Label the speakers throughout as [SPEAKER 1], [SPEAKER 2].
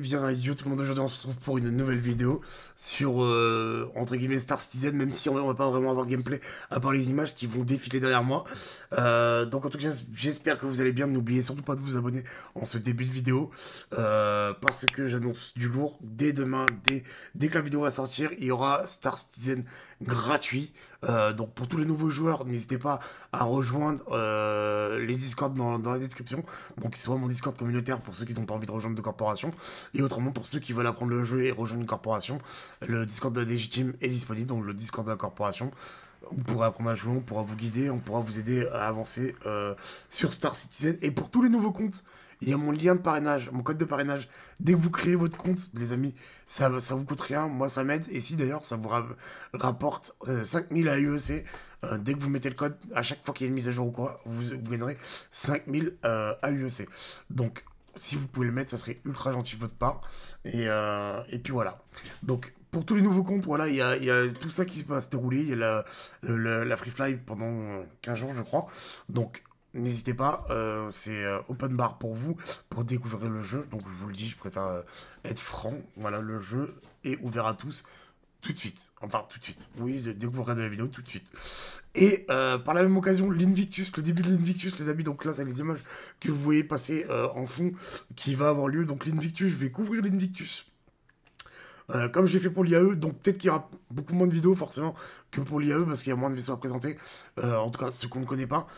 [SPEAKER 1] bien yo tout le monde, aujourd'hui on se retrouve pour une nouvelle vidéo sur entre guillemets Star Citizen, même si on va pas vraiment avoir de gameplay à part les images qui vont défiler derrière moi. Donc en tout cas j'espère que vous allez bien. N'oubliez surtout pas de vous abonner en ce début de vidéo, parce que j'annonce du lourd dès demain, dès que la vidéo va sortir, il y aura Star Citizen gratuit. Donc pour tous les nouveaux joueurs, n'hésitez pas à rejoindre les Discord dans la description. Donc soit mon Discord communautaire pour ceux qui n'ont pas envie de rejoindre de corporation, et autrement pour ceux qui veulent apprendre le jeu et rejoindre une corporation, le Discord de la Légitime est disponible, donc le Discord de la corporation. Vous pourrez apprendre à jouer, on pourra vous guider, on pourra vous aider à avancer sur Star Citizen. Et pour tous les nouveaux comptes, il y a mon lien de parrainage, mon code de parrainage. Dès que vous créez votre compte, les amis, ça vous coûte rien, moi ça m'aide. Et si d'ailleurs ça vous rapporte 5000 à UEC, dès que vous mettez le code, à chaque fois qu'il y a une mise à jour ou quoi, vous gagnerez 5000 à UEC. Donc si vous pouvez le mettre, ça serait ultra gentil de votre part. Et puis voilà. Donc pour tous les nouveaux comptes, voilà, il y a tout ça qui va se dérouler. Il y a la Free Fly pendant 15 jours, je crois. Donc n'hésitez pas, c'est open bar pour vous, pour découvrir le jeu. Donc je vous le dis, je préfère être franc. Voilà, le jeu est ouvert à tous. Tout de suite, enfin tout de suite, oui, dès que vous regardez la vidéo, tout de suite. Et par la même occasion, l'Invictus, le début de l'Invictus, les amis, donc là, c'est les images que vous voyez passer en fond qui va avoir lieu. Donc l'Invictus, je vais couvrir l'Invictus. Comme j'ai fait pour l'IAE, donc peut-être qu'il y aura beaucoup moins de vidéos forcément que pour l'IAE parce qu'il y a moins de vaisseaux à présenter, en tout cas ceux qu'on ne connaît pas.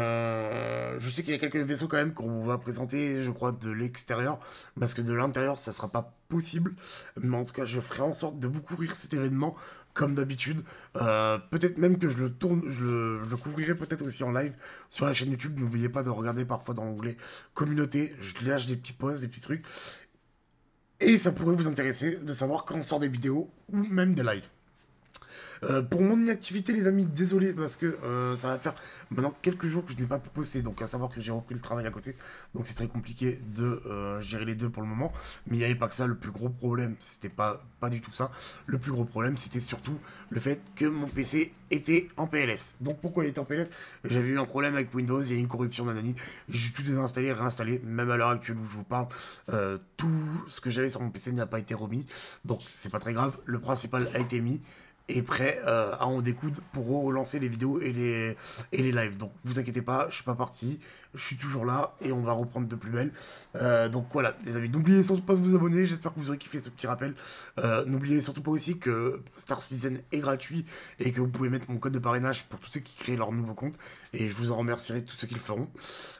[SPEAKER 1] Je sais qu'il y a quelques vaisseaux quand même qu'on va présenter, je crois, de l'extérieur, parce que de l'intérieur ça sera pas possible. Mais en tout cas, je ferai en sorte de vous couvrir cet événement comme d'habitude. Peut-être même que je le tourne, je le couvrirai peut-être aussi en live sur la chaîne YouTube. N'oubliez pas de regarder parfois dans l'onglet communauté, je lâche des petits posts, des petits trucs. Et ça pourrait vous intéresser de savoir quand on sort des vidéos ou même des lives. Pour mon inactivité, les amis, désolé parce que ça va faire maintenant quelques jours que je n'ai pas pu poster. Donc, à savoir que j'ai repris le travail à côté. Donc, c'est très compliqué de gérer les deux pour le moment. Mais il n'y avait pas que ça. Le plus gros problème, c'était pas du tout ça. Le plus gros problème, c'était surtout le fait que mon PC était en PLS. Donc, pourquoi il était en PLS? J'avais eu un problème avec Windows. Il y a eu une corruption d'Anani. J'ai tout désinstallé, réinstallé. Même à l'heure actuelle où je vous parle, tout ce que j'avais sur mon PC n'a pas été remis. Donc, c'est pas très grave. Le principal a été mis et prêt à en découdre pour relancer les vidéos et les lives. Donc vous inquiétez pas, je suis pas parti, je suis toujours là et on va reprendre de plus belle. Donc voilà les amis, n'oubliez surtout pas de vous abonner, j'espère que vous aurez kiffé ce petit rappel. N'oubliez surtout pas aussi que Star Citizen est gratuit et que vous pouvez mettre mon code de parrainage pour tous ceux qui créent leur nouveau compte et je vous en remercierai tous ceux qui le feront.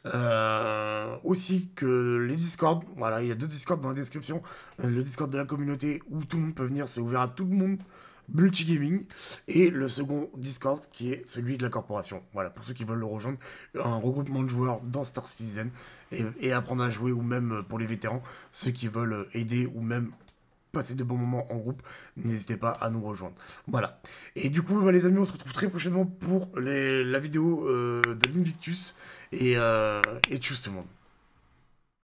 [SPEAKER 1] Aussi que les Discord, voilà, il y a 2 Discord dans la description. Le Discord de la communauté où tout le monde peut venir, c'est ouvert à tout le monde, multigaming, et le second Discord qui est celui de la corporation. Voilà, pour ceux qui veulent le rejoindre, un regroupement de joueurs dans Star Citizen et apprendre à jouer, ou même pour les vétérans, ceux qui veulent aider ou même passer de bons moments en groupe, n'hésitez pas à nous rejoindre. Voilà. Et du coup, bah, les amis, on se retrouve très prochainement pour la vidéo de l'Invictus et tchuss tout le monde.